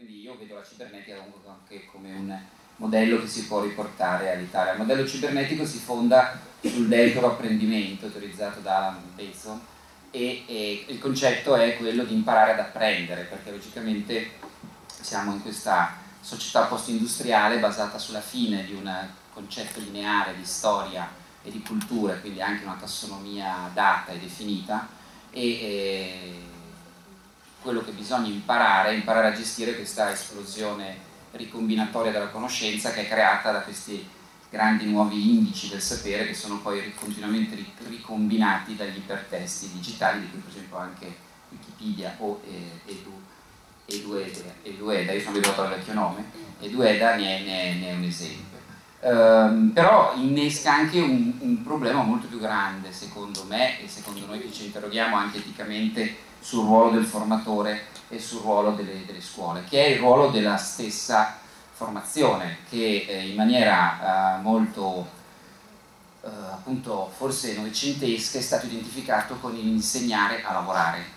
quindi io vedo la cibernetica comunque anche come un modello che si può riportare all'Italia. Il modello cibernetico si fonda sul deltoro apprendimento teorizzato da Alan Bateson e il concetto è quello di imparare ad apprendere, perché logicamente siamo in questa società post-industriale basata sulla fine di un concetto lineare di storia e di cultura, quindi anche una tassonomia data e definita, e quello che bisogna imparare è imparare a gestire questa esplosione ricombinatoria della conoscenza che è creata da questi grandi nuovi indici del sapere che sono poi continuamente ricombinati dagli ipertesti digitali, di cui per esempio anche Wikipedia o Edueda, io sono abituato al vecchio nome, Edueda ne è un esempio. Però innesca anche un problema molto più grande, secondo me, e secondo noi che ci interroghiamo anche eticamente sul ruolo del formatore e sul ruolo delle scuole, che è il ruolo della stessa formazione, che in maniera molto appunto forse novecentesca è stato identificato con l'insegnare a lavorare,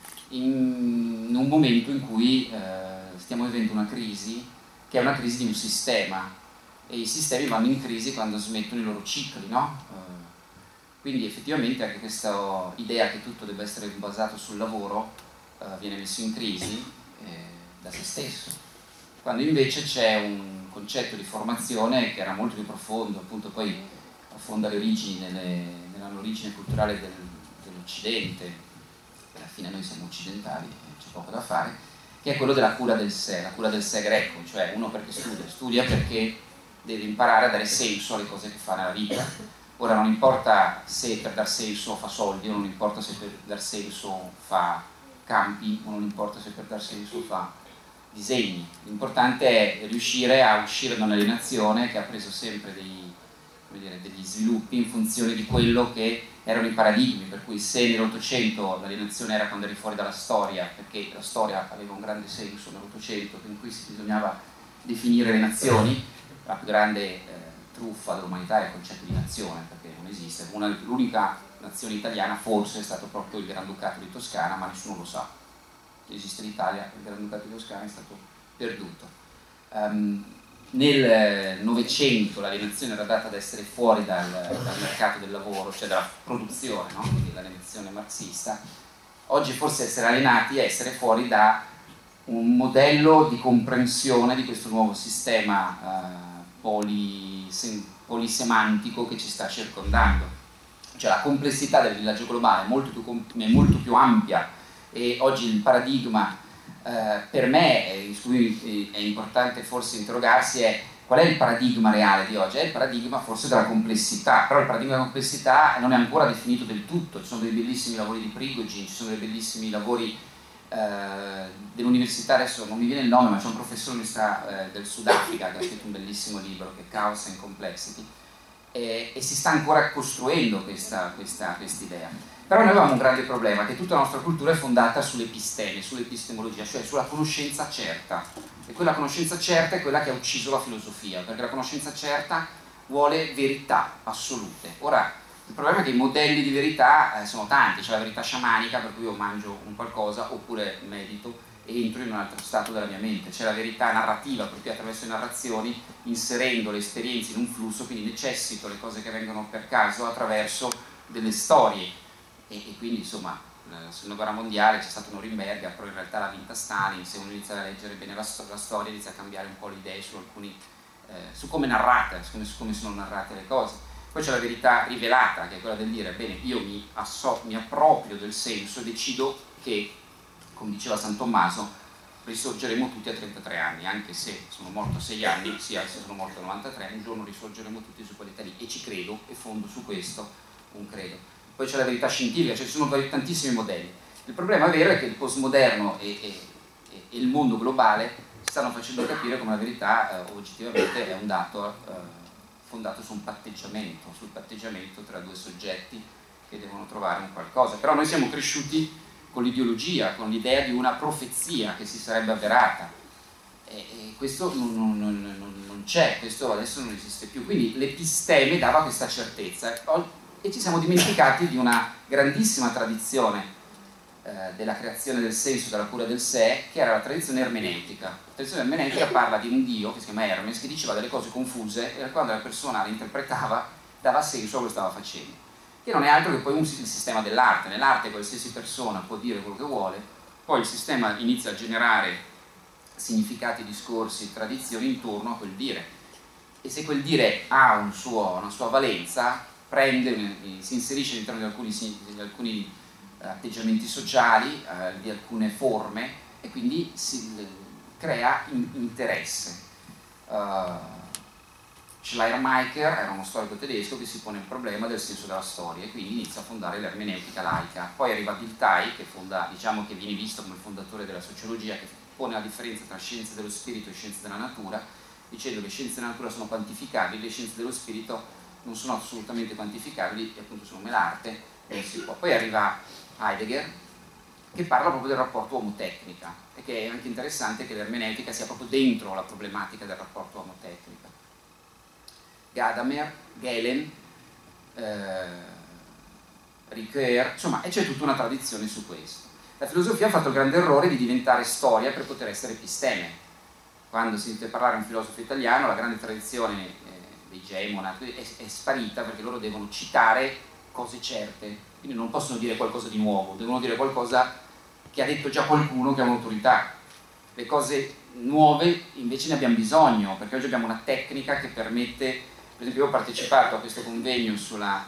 in un momento in cui stiamo vivendo una crisi che è una crisi di un sistema, e i sistemi vanno in crisi quando smettono i loro cicli, no? Quindi effettivamente anche questa idea che tutto debba essere basato sul lavoro viene messo in crisi da se stesso, quando invece c'è un concetto di formazione che era molto più profondo, appunto poi affonda le origini nell'origine culturale dell'Occidente, alla fine noi siamo occidentali, c'è poco da fare, che è quello della cura del sé, la cura del sé greco, cioè uno perché studia perché deve imparare a dare senso alle cose che fa nella vita. Ora non importa se per dar senso fa soldi, o non importa se per dar senso fa campi, o non importa se per dar senso fa disegni. L'importante è riuscire a uscire da un'alienazione che ha preso sempre degli sviluppi in funzione di quello che erano i paradigmi, per cui se nell'Ottocento l'alienazione era quando eri fuori dalla storia, perché la storia aveva un grande senso nell'Ottocento, in cui si bisognava definire le nazioni, la più grande truffa dell'umanità è il concetto di nazione, perché non esiste. L'unica nazione italiana forse è stato proprio il Granducato di Toscana, ma nessuno lo sa. Esiste l'Italia, il Granducato di Toscana è stato perduto. Nel Novecento l'alienazione era data ad essere fuori dal mercato del lavoro, cioè dalla produzione, no? Quindi l'alienazione marxista. Oggi forse essere alienati è essere fuori da un modello di comprensione di questo nuovo sistema polisemantico che ci sta circondando. Cioè la complessità del villaggio globale è molto più ampia, e oggi il paradigma per me, su cui è importante forse interrogarsi, è qual è il paradigma reale di oggi? È il paradigma forse della complessità, però il paradigma della complessità non è ancora definito del tutto. Ci sono dei bellissimi lavori di Prigogine, ci sono dei bellissimi lavori dell'università, adesso non mi viene il nome, ma c'è un professore dell'università del Sudafrica che ha scritto un bellissimo libro che è Chaos and Complexity, e si sta ancora costruendo questa idea. Però noi avevamo un grande problema, che tutta la nostra cultura è fondata sull'episteme, sull'epistemologia, cioè sulla conoscenza certa, e quella conoscenza certa è quella che ha ucciso la filosofia, perché la conoscenza certa vuole verità assolute. Ora, il problema è che i modelli di verità sono tanti, c'è la verità sciamanica, per cui io mangio un qualcosa, oppure medito e entro in un altro stato della mia mente. C'è la verità narrativa, per cui attraverso le narrazioni, inserendo le esperienze in un flusso, quindi necessito le cose che vengono per caso attraverso delle storie. E quindi insomma, nella seconda guerra mondiale c'è stato Norimberga, però in realtà l'ha vinta Stalin. Se uno inizia a leggere bene la storia, inizia a cambiare un po' le idee su come narrate, su come sono narrate le cose. Poi c'è la verità rivelata, che è quella del dire, bene, io mi approprio del senso e decido che, come diceva San Tommaso, risorgeremo tutti a 33 anni, anche se sono morto a 6 anni, sia se sono morto a 93, un giorno risorgeremo tutti su quell'età lì, e ci credo, e fondo su questo un credo. Poi c'è la verità scientifica, cioè ci sono tantissimi modelli. Il problema vero è che il postmoderno e il mondo globale stanno facendo capire come la verità oggettivamente è un dato fondato su sul patteggiamento tra due soggetti che devono trovare un qualcosa. Però noi siamo cresciuti con l'ideologia, con l'idea di una profezia che si sarebbe avverata, e questo non c'è, questo adesso non esiste più. Quindi l'episteme dava questa certezza, e ci siamo dimenticati di una grandissima tradizione della creazione del senso, della cura del sé, che era la tradizione ermeneutica. La tradizione ermeneutica parla di un dio che si chiama Hermes, che diceva delle cose confuse e quando la persona le interpretava dava senso a quello che stava facendo, che non è altro che poi il sistema dell'arte. Nell'arte qualsiasi persona può dire quello che vuole, poi il sistema inizia a generare significati, discorsi, tradizioni intorno a quel dire, e se quel dire ha una sua valenza, si inserisce all'interno di alcuni atteggiamenti sociali, di alcune forme, e quindi si crea interesse. Schleiermacher era uno storico tedesco che si pone il problema del senso della storia e quindi inizia a fondare l'ermeneutica laica. Poi arriva Dilthey, che diciamo che viene visto come il fondatore della sociologia, che pone la differenza tra scienze dello spirito e scienze della natura, dicendo che le scienze della natura sono quantificabili, le scienze dello spirito non sono assolutamente quantificabili, e appunto sono come l'arte, non si può. Poi arriva Heidegger, che parla proprio del rapporto uomo-tecnica, e che è anche interessante che l'ermeneutica sia proprio dentro la problematica del rapporto uomo-tecnica. Gadamer, Galen, Ricoeur, insomma, e c'è tutta una tradizione su questo. La filosofia ha fatto il grande errore di diventare storia per poter essere episteme. Quando si sente parlare un filosofo italiano, la grande tradizione dei Gemona è sparita, perché loro devono citare cose certe, quindi non possono dire qualcosa di nuovo, devono dire qualcosa che ha detto già qualcuno che ha un'autorità. Le cose nuove invece ne abbiamo bisogno, perché oggi abbiamo una tecnica che permette, per esempio io ho partecipato a questo convegno sulle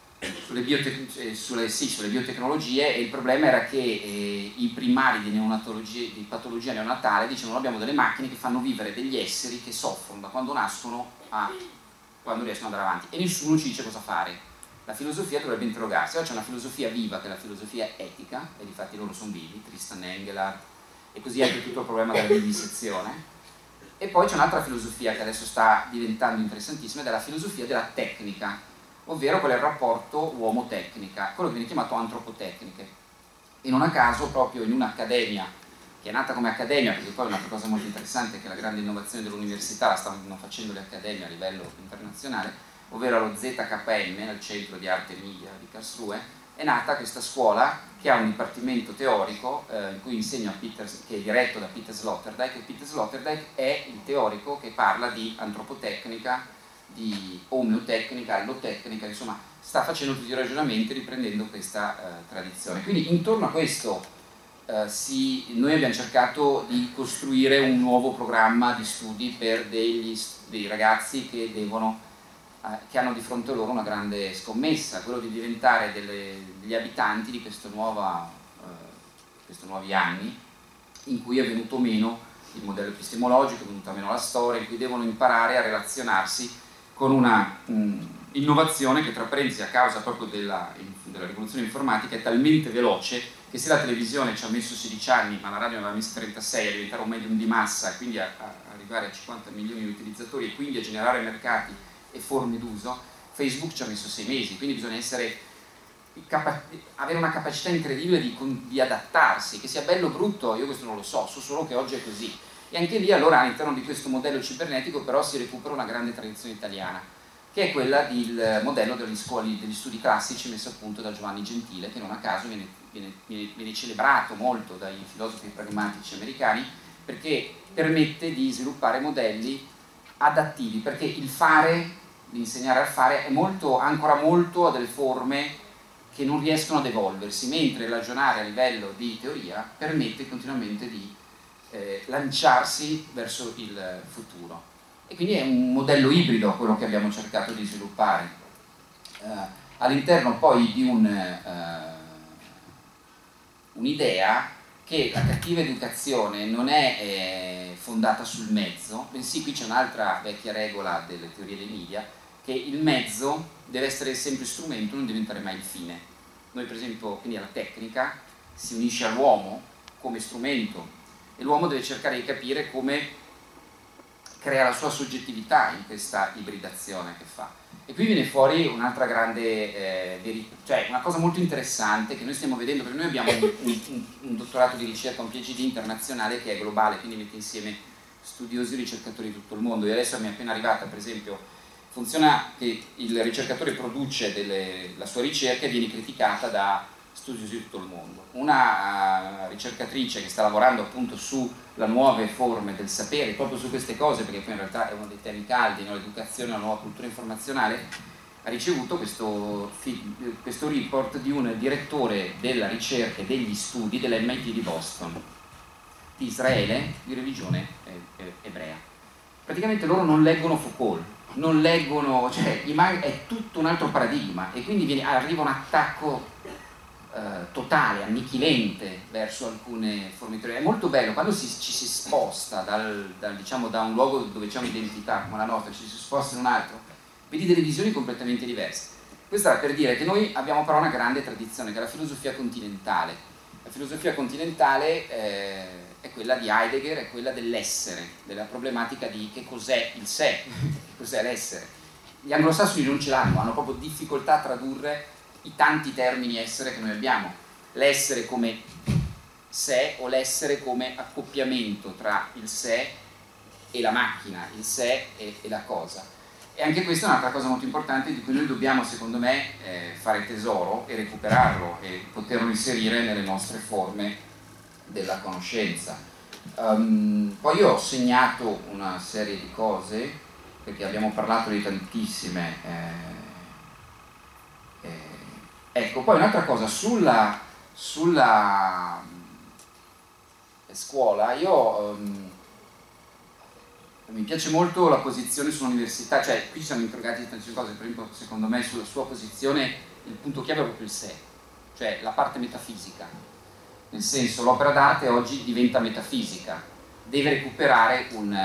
biotecnologie, e il problema era che i primari di patologia neonatale dicevano: abbiamo delle macchine che fanno vivere degli esseri che soffrono da quando nascono a quando riescono ad andare avanti, e nessuno ci dice cosa fare. La filosofia dovrebbe interrogarsi. Oggi c'è una filosofia viva, che è la filosofia etica, e difatti loro sono vivi, Tristan Engelhardt, e così anche tutto il problema della vivisezione. E poi c'è un'altra filosofia che adesso sta diventando interessantissima, ed è la filosofia della tecnica, ovvero qual è il rapporto uomo-tecnica, quello che viene chiamato antropotecniche. E non a caso, proprio in un'accademia che è nata come accademia, perché poi un'altra cosa molto interessante è che la grande innovazione dell'università la stanno facendo le accademie a livello internazionale, ovvero allo ZKM, al Centro di Arte e Media di Karlsruhe. È nata questa scuola che ha un dipartimento teorico in cui insegna che è diretto da Peter Sloterdijk, e Peter Sloterdijk è il teorico che parla di antropotecnica, di omeotecnica, allotecnica, insomma sta facendo tutti i ragionamenti riprendendo questa tradizione. Quindi intorno a questo noi abbiamo cercato di costruire un nuovo programma di studi per dei ragazzi che hanno di fronte a loro una grande scommessa, quello di diventare degli abitanti di questi nuovi anni, in cui è venuto meno il modello epistemologico, è venuta meno la storia, in cui devono imparare a relazionarsi con una innovazione che, tra parentesi, a causa proprio della rivoluzione informatica, è talmente veloce che se la televisione ci ha messo 16 anni, ma la radio ne aveva messo 36 a diventare un medium di massa, e quindi a arrivare a 50 milioni di utilizzatori, e quindi a generare mercati e forme d'uso, Facebook ci ha messo 6 mesi, quindi bisogna avere una capacità incredibile di adattarsi, che sia bello o brutto, io questo non lo so solo che oggi è così. E anche lì allora all'interno di questo modello cibernetico però si recupera una grande tradizione italiana, che è quella del modello degli studi classici messo a punto da Giovanni Gentile, che non a caso viene celebrato molto dai filosofi pragmatici americani, perché permette di sviluppare modelli adattivi, perché l'insegnare a fare è ancora molto a delle forme che non riescono ad evolversi, mentre ragionare a livello di teoria permette continuamente di lanciarsi verso il futuro. E quindi è un modello ibrido quello che abbiamo cercato di sviluppare all'interno poi di un'idea che la cattiva educazione non è fondata sul mezzo, bensì qui c'è un'altra vecchia regola delle teorie dei media, che il mezzo deve essere sempre strumento, non diventare mai il fine. Noi per esempio, quindi la tecnica si unisce all'uomo come strumento, e l'uomo deve cercare di capire come crea la sua soggettività in questa ibridazione che fa. E qui viene fuori un'altra grande cioè una cosa molto interessante che noi stiamo vedendo, perché noi abbiamo un dottorato di ricerca, un PhD internazionale che è globale, quindi mette insieme studiosi e ricercatori di tutto il mondo. E adesso mi è appena arrivata, per esempio, funziona che il ricercatore produce la sua ricerca e viene criticata da studiosi di tutto il mondo. Una ricercatrice che sta lavorando appunto sulle nuove forme del sapere, proprio su queste cose, perché poi in realtà è uno dei temi caldi, no? L'educazione, la nuova cultura informazionale, ha ricevuto questo report di un direttore della ricerca e degli studi dell'MIT di Boston, di Israele, di religione ebrea. Praticamente loro non leggono Foucault, non leggono, cioè è tutto un altro paradigma, e quindi arriva un attacco totale, annichilente verso alcune forme di teoria. È molto bello quando ci si sposta diciamo, da un luogo dove c'è un'identità come la nostra, ci si sposta in un altro, vedi delle visioni completamente diverse. Questo era per dire che noi abbiamo però una grande tradizione, che è la filosofia continentale. La filosofia continentale è quella di Heidegger, è quella dell'essere, della problematica di che cos'è il sé, che cos'è l'essere. Gli anglosassoni non ce l'hanno, hanno proprio difficoltà a tradurre i tanti termini essere che noi abbiamo. L'essere come sé o l'essere come accoppiamento tra il sé e la macchina, il sé e la cosa. E anche questa è un'altra cosa molto importante di cui noi dobbiamo, secondo me, fare tesoro e recuperarlo e poterlo inserire nelle nostre forme della conoscenza. Poi io ho segnato una serie di cose, perché abbiamo parlato di tantissime. Ecco, poi un'altra cosa, sulla scuola, mi piace molto la posizione sull'università, cioè qui ci siamo interrogati di tante cose, per esempio secondo me sulla sua posizione il punto chiave è proprio il sé, cioè la parte metafisica, nel senso l'opera d'arte oggi diventa metafisica, deve recuperare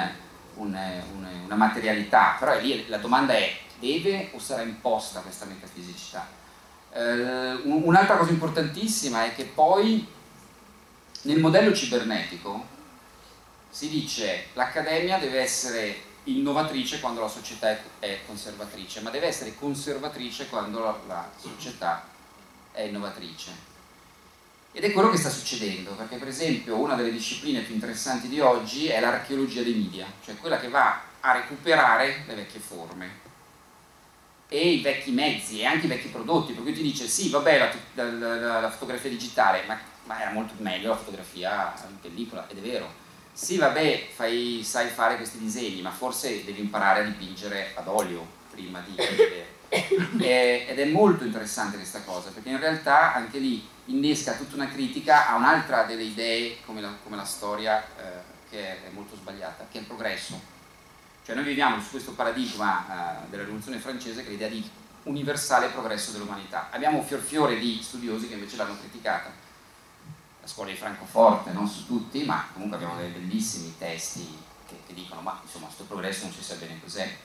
una materialità, però lì la domanda è: deve o sarà imposta questa metafisicità? Un'altra cosa importantissima è che poi nel modello cibernetico si dice l'accademia deve essere innovatrice quando la società è conservatrice, ma deve essere conservatrice quando la società è innovatrice. Ed è quello che sta succedendo, perché per esempio una delle discipline più interessanti di oggi è l'archeologia dei media, cioè quella che va a recuperare le vecchie forme e i vecchi mezzi e anche i vecchi prodotti, per cui ti dice sì, vabbè, la fotografia digitale, ma era molto meglio la fotografia in pellicola, ed è vero. Sì, vabbè, sai fare questi disegni, ma forse devi imparare a dipingere ad olio prima di vedere. Ed è molto interessante questa cosa, perché in realtà anche lì innesca tutta una critica a un'altra delle idee come la storia, che è molto sbagliata, che è il progresso. Cioè noi viviamo su questo paradigma della rivoluzione francese, che è l'idea di universale progresso dell'umanità. Abbiamo un fior di studiosi che invece l'hanno criticata. La scuola di Francoforte, non su tutti, ma comunque abbiamo dei bellissimi testi che dicono ma insomma questo progresso non si sa bene cos'è.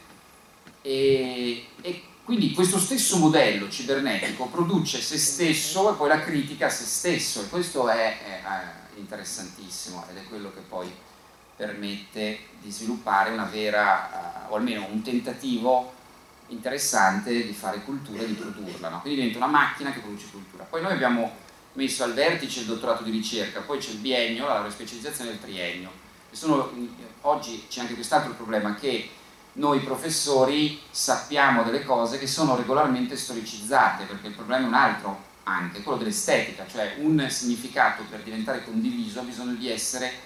E quindi questo stesso modello cibernetico produce se stesso e poi la critica a se stesso, e questo è interessantissimo, ed è quello che poi permette di sviluppare una vera, o almeno un tentativo interessante di fare cultura e di produrla, no? Quindi diventa una macchina che produce cultura. Poi noi abbiamo messo al vertice il dottorato di ricerca, poi c'è il biennio, la laurea specializzazione e il triennio. Oggi c'è anche quest'altro problema, che noi professori sappiamo delle cose che sono regolarmente storicizzate, perché il problema è un altro, anche quello dell'estetica, cioè un significato per diventare condiviso ha bisogno di essere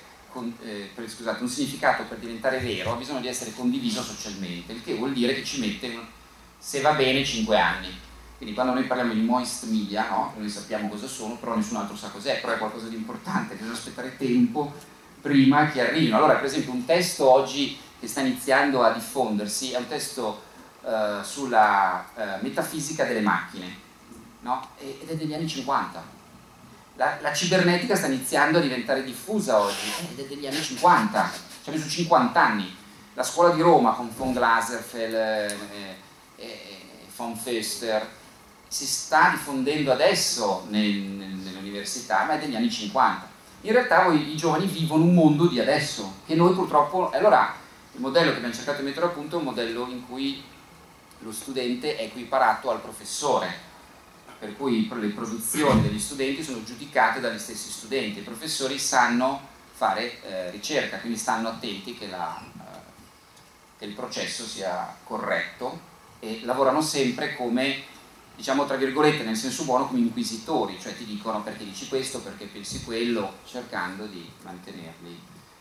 un significato per diventare vero ha bisogno di essere condiviso socialmente, il che vuol dire che ci mette, se va bene, 5 anni. Quindi quando noi parliamo di moist media, no? Noi sappiamo cosa sono, però nessun altro sa cos'è, però è qualcosa di importante, bisogna aspettare tempo prima che arrivino. Allora, per esempio, un testo oggi che sta iniziando a diffondersi è un testo sulla metafisica delle macchine, no? Ed è degli anni 50. La cibernetica sta iniziando a diventare diffusa oggi, ed è degli anni 50, ci ha messo 50 anni. La scuola di Roma con von Glaserfeld e von Foester si sta diffondendo adesso nelle università, ma è degli anni 50. In realtà i giovani vivono un mondo di adesso, che noi purtroppo... Allora, il modello che abbiamo cercato di mettere a punto è un modello in cui lo studente è equiparato al professore, per cui le produzioni degli studenti sono giudicate dagli stessi studenti. I professori sanno fare ricerca, quindi stanno attenti che il processo sia corretto, e lavorano sempre come diciamo tra virgolette nel senso buono, come inquisitori, cioè ti dicono perché dici questo, perché pensi quello, cercando di mantenerli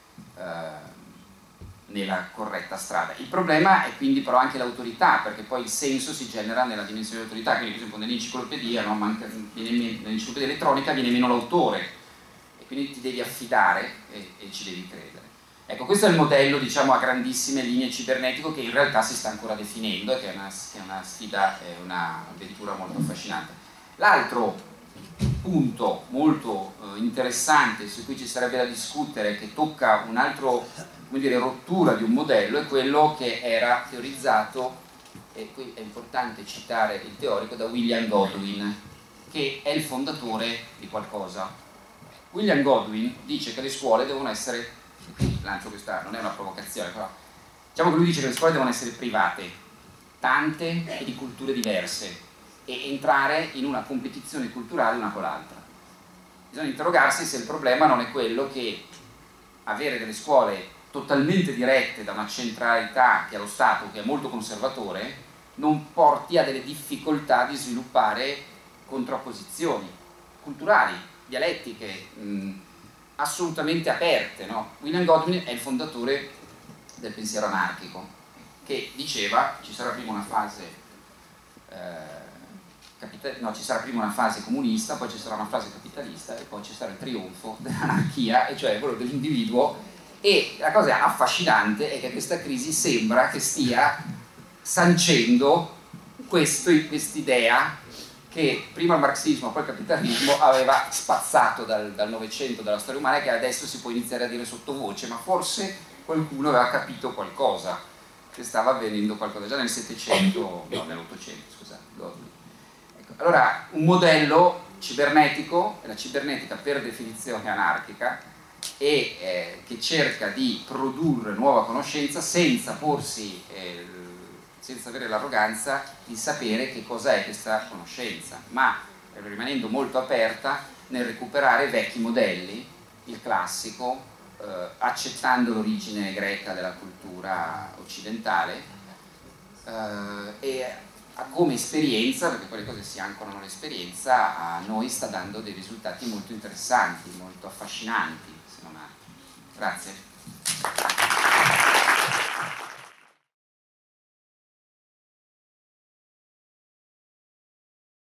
nella corretta strada. Il problema è quindi però anche l'autorità, perché poi il senso si genera nella dimensione dell'autorità, quindi per esempio nell'enciclopedia, no, nell'enciclopedia elettronica viene meno l'autore e quindi ti devi affidare e ci devi credere. Ecco, questo è il modello, diciamo, a grandissime linee cibernetico, che in realtà si sta ancora definendo, che è una sfida, è un'avventura molto affascinante. L'altro punto molto interessante su cui ci sarebbe da discutere, che tocca un altro, come dire, rottura di un modello, è quello che era teorizzato, e qui è importante citare il teorico, da William Godwin, che è il fondatore di qualcosa. William Godwin dice che le scuole devono essere, lancio questa, non è una provocazione, però diciamo che lui dice che le scuole devono essere private, tante e di culture diverse, e entrare in una competizione culturale una con l'altra. Bisogna interrogarsi se il problema non è quello che avere delle scuole totalmente dirette da una centralità che è lo Stato, che è molto conservatore, non porti a delle difficoltà di sviluppare contrapposizioni culturali, dialettiche, assolutamente aperte, no? William Godwin è il fondatore del pensiero anarchico, che diceva ci sarà prima una fase ci sarà prima una fase comunista, poi ci sarà una fase capitalista e poi ci sarà il trionfo dell'anarchia, e cioè quello dell'individuo. E la cosa affascinante è che questa crisi sembra che stia sancendo quest'idea che prima il marxismo, poi il capitalismo aveva spazzato dal Novecento, dalla storia umana, che adesso si può iniziare a dire sottovoce, ma forse qualcuno aveva capito qualcosa, che stava avvenendo qualcosa già nel Settecento, no, nell'Ottocento, scusate. Ecco, allora, un modello cibernetico, la cibernetica per definizione anarchica, e che cerca di produrre nuova conoscenza senza porsi senza avere l'arroganza di sapere che cos'è questa conoscenza, ma rimanendo molto aperta nel recuperare vecchi modelli, il classico, accettando l'origine greca della cultura occidentale, e come esperienza, perché poi le cose si ancorano all'esperienza, a noi sta dando dei risultati molto interessanti, molto affascinanti, se non altro. Grazie.